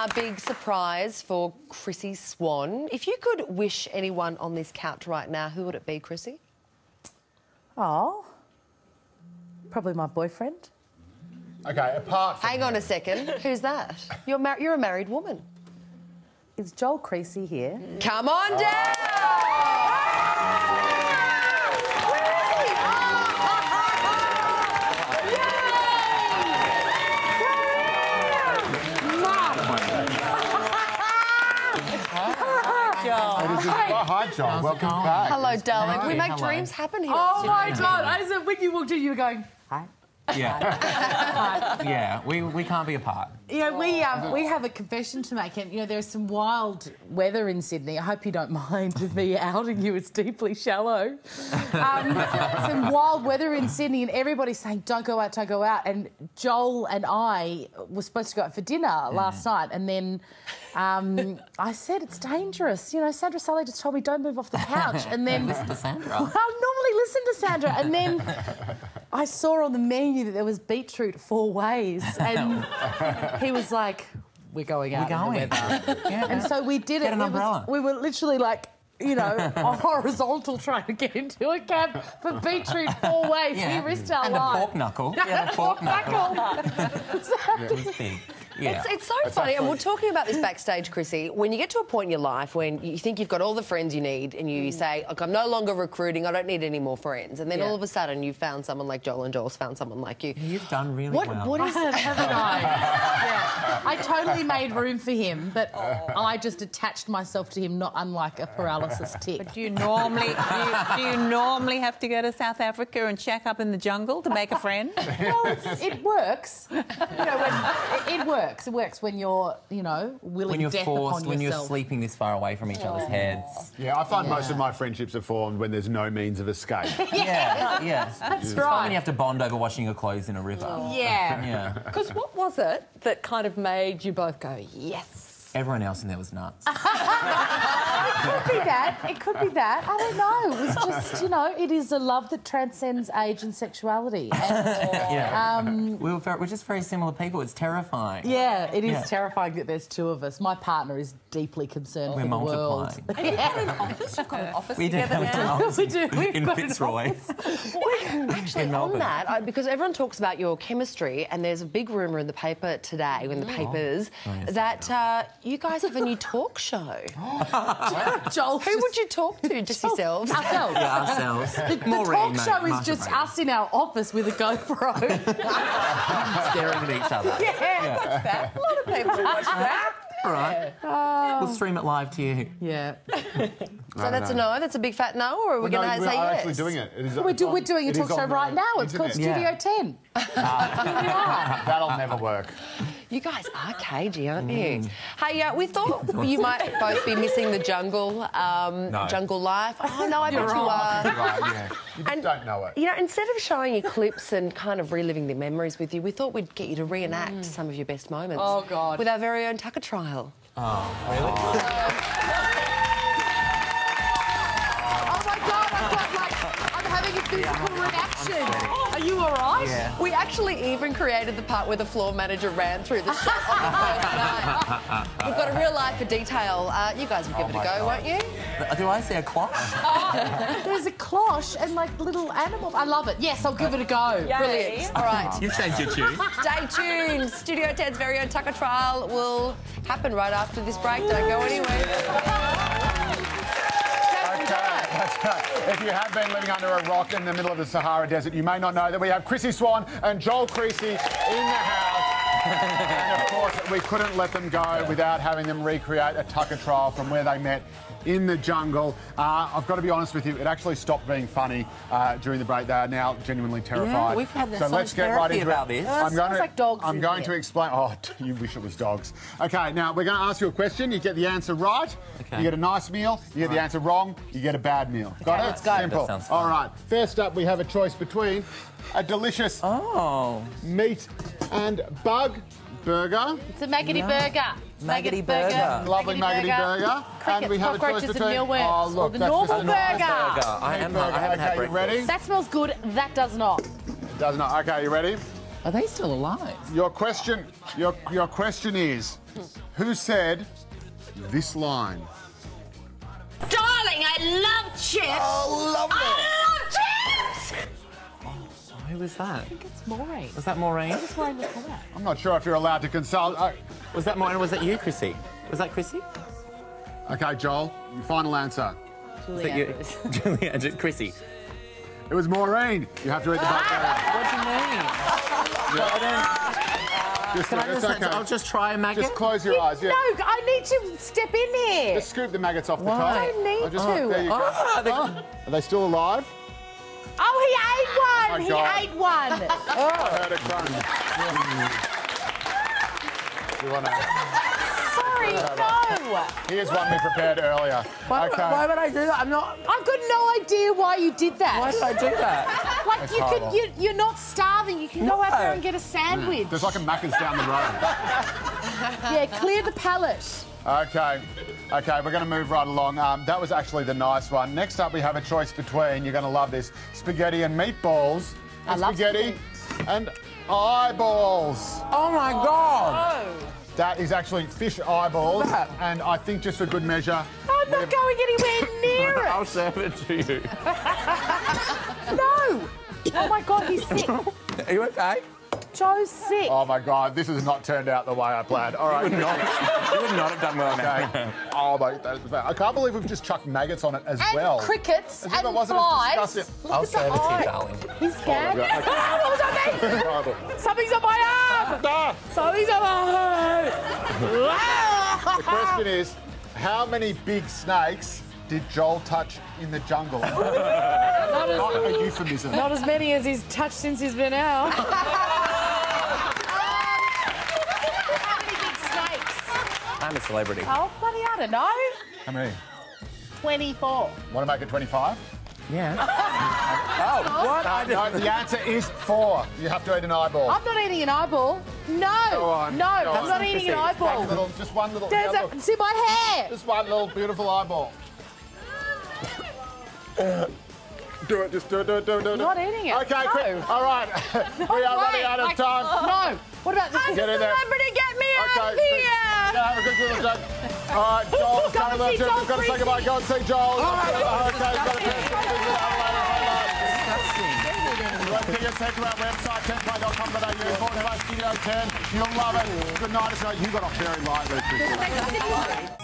our big surprise for Chrissie Swan. If you could wish anyone on this couch right now, who would it be, Chrissie? Oh, probably my boyfriend. Okay, apart from... Hang on a second. Who's that? You're a married woman. Is Joel Creasey here? Come on down! Hi, John. Welcome back. Hello, darling. We make dreams happen here. Oh, my God. When you walked in, you were going, hi. Yeah. Yeah, we can't be apart. You know, we have a confession to make, and, you know, there's some wild weather in Sydney. I hope you don't mind with me outing you. It's deeply shallow. Some wild weather in Sydney, and everybody's saying, don't go out, don't go out. And Joel and I were supposed to go out for dinner last night, and then I said, it's dangerous. You know, Sandra Sully just told me, don't move off the couch. And then... Listen to Sandra. I normally listen to Sandra. And then I saw on the menu that there was beetroot 4 ways. And he was like, we're going out in the weather. Yeah. And so we did it. Get an umbrella. We were literally like, you know, a horizontal trying to get into a cab for beetroot 4 ways. Yeah. We risked our and life. And the pork knuckle. Yeah, the pork knuckle. It was big. Yeah. It's so funny, and we're talking about this backstage, Chrissie. When you get to a point in your life when you think you've got all the friends you need and you say, look, I'm no longer recruiting, I don't need any more friends, and then all of a sudden you've found someone like Joel and Joel's found someone like you. You've done really well. What is it? Haven't I? Yeah. I totally made room for him, but I just attached myself to him, not unlike a paralysis tick. But do you normally have to go to South Africa and shack up in the jungle to make a friend? Well, it works. You know, it works. It works when you're, you know, willing death upon yourself. When you're sleeping this far away from each other's heads. Yeah, I find most of my friendships are formed when there's no means of escape. Yeah. That's It's right. fun when you have to bond over washing your clothes in a river. Yeah. Yeah. Because what was it that kind of made you both go, yes? Everyone else in there was nuts. It could be that. It could be that. I don't know. It was just, you know, it is a love that transcends age and sexuality. And, we're just very similar people. It's terrifying. yeah, it is terrifying that there's 2 of us. My partner is deeply concerned for the world. Multiplying. You've got an office. You've got an office We do. together now. We do. We've In got an Fitzroy. Actually, on that, because everyone talks about your chemistry, and there's a big rumour in the paper today, in the papers, that you guys have a new talk show. Joel, Who would you talk to? Just yourselves? Ourselves. Yeah, ourselves. The talk show is just us in our office with a GoPro. staring at each other. Yeah. A lot of people watch that. All right. We'll stream it live to you. Yeah. So that's a no? That's a big fat no? Or are we going to say We are yes? actually doing it. We're doing a talk show right now. It's called Studio 10. That'll never work. You guys are cagey, aren't you? Hey, we thought you might both be missing the jungle, jungle life. Oh, no, I bet you are. Right, yeah. You just don't know it. You know, instead of showing you clips and kind of reliving the memories with you, we thought we'd get you to reenact some of your best moments. Oh, God. With our very own Tucker trial. Oh, really? Oh, my God, I'm having a physical reaction. Are you all right? Yeah. We actually even created the part where the floor manager ran through the shot on the first night. We've got a real life for detail. You guys will give it a go, won't you? Do I see a cloche? There's a cloche and, like, little animals. I love it. Yes, I'll give it a go. Brilliant. All right. You've changed your tune. Stay tuned. Studio 10's very own Tucker trial will happen right after this break. Don't go anywhere. That's right. If you have been living under a rock in the middle of the Sahara Desert, you may not know that we have Chrissie Swan and Joel Creasey in the house. And, of course, we couldn't let them go without having them recreate a Tucker trial from where they met in the jungle. I've got to be honest with you, it actually stopped being funny during the break. They are now genuinely terrified. Yeah, we've had so let's get right into about it. this. I'm going to explain. Oh, you wish it was dogs. Okay, now we're going to ask you a question. You get the answer right, you get a nice meal. You get the answer wrong, you get a bad meal. Got it? Let's go. Simple. That sounds fun. All right. First up, we have a choice between a delicious meat and bug burger. It's a Maggity burger. Maggity burger. Lovely Maggity burger. Crickets, And we have a choice cockroaches and between... mealworms. Oh, look, Or the that's normal just a nice burger. I haven't Okay, had you breakfast. ready? That smells good. That does not. It does not. Okay, you ready? Are they still alive? Your question is, Who said this line? Darling, I love chips. Oh, love it. I love chips. Who was that? I think it's Maureen. Was that Maureen? It's Maureen before that. I'm not sure if you're allowed to consult. Was that Maureen or was that you, Chrissie? Was that Chrissie? Okay, Joel, your final answer. Was that you? Julia, Chrissie. It was Maureen. You have to read the book. What do you mean? It's okay. I'll just try a maggot. Just close your eyes. Yeah. No, I need to step in here. Just scoop the maggots off the Why? top. I don't need to. There you go. Are they still alive? Oh, he ate one. Oh, God. He ate one. I heard it crunch. You want to... Sorry, no. Here's one we prepared earlier. Why would I do that? I've got no idea why you did that. Why did I do that? Like It's you horrible. could, you're not starving. You can go out there and get a sandwich. There's like a Macca's down the road. Yeah, clear the palate. Okay, we're going to move right along. That was actually the nice one. Next up, we have a choice between, you're going to love this, spaghetti and meatballs, and love spaghetti and eyeballs. Oh my God! That is actually fish eyeballs, and I think just for good measure... I'm not going anywhere near it. I'll serve it to you. No. Oh my God, he's sick. Are you okay? Joe's sick. Oh my God, this has not turned out the way I planned. All right. You would not have done well now. Okay. Oh my, I can't believe we've just chucked maggots on it as And well. crickets As and if it wasn't flies. disgusting. I'll Look at serve the it to you, eye. darling. He's scared. God. What was that? Something's on my arm. Ah! Something's on my arm. The question is, how many big snakes did Joel touch in the jungle? Not a euphemism. Not as many as he's touched since he's been out. How many big snakes? I'm a celebrity. Oh, bloody, I don't know. How many? 24. Want to make it 25? Yeah. Oh, what? No, the answer is 4. You have to eat an eyeball. I'm not eating an eyeball. No. Go on, No, go I'm on. not eating an eyeball. Just one little. There's yeah, look, it's in my hair. just one little beautiful eyeball. Do it, just do it. Not eating it. Okay, No. quick. All right. We are running out of time. No. What about the Get in there. Celebrity, get me out Okay, here. yeah, have a quick little joke. All right, Joel, Go and see Joel We've got to say goodbye. Go and see Joel. Okay, got to tickets, head to our website, 10play.com.au, forward/Studio 10. You'll love it. Good night. You got off very lightly, Chrissie.